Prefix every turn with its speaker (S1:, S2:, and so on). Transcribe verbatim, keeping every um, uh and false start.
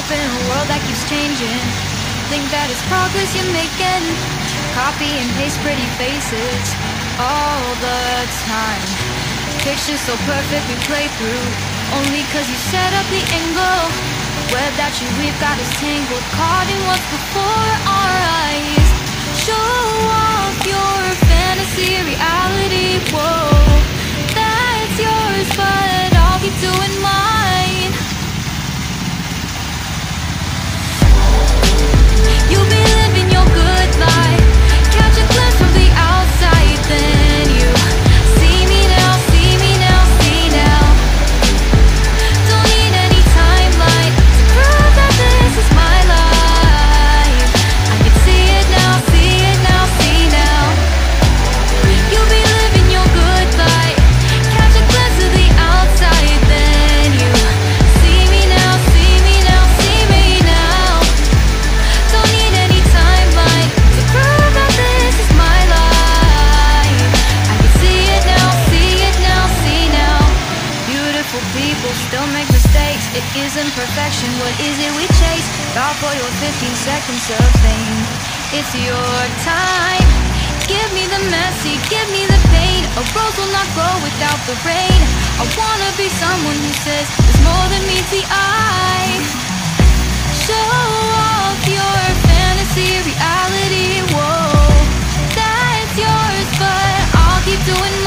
S1: yourself in a world that keeps changing. Think that it's progress you're making. Copy and paste pretty faces all the time. Pictures so perfect we play through, only cause you set up the angle. Web that you weave got us tangled, caught in what's before our eyes. Show off your fantasy reality, whoa, that's yours, but I'll keep doing mine. You'll be living your good life, catch a glimpse from the outside, then you see me now, see me now, see now. Don't need any timeline to prove that this is my life. I can see it now, see it now, see now. You'll be living your good life, catch a glimpse of the outside, then you see me now, see me now, see me now. Don't need any timeline to prove that this is my life. I can see it now, see it now, see now. Beautiful people still make mistakes. It isn't perfection, what is it we chase? Bow for your fifteen seconds of fame. It's your time. Give me the messy, give me the pain. A rose will not grow without the rain. I wanna be someone who says there's more than meets the eye. Show off your fantasy reality, whoa, that's yours, but I'll keep doing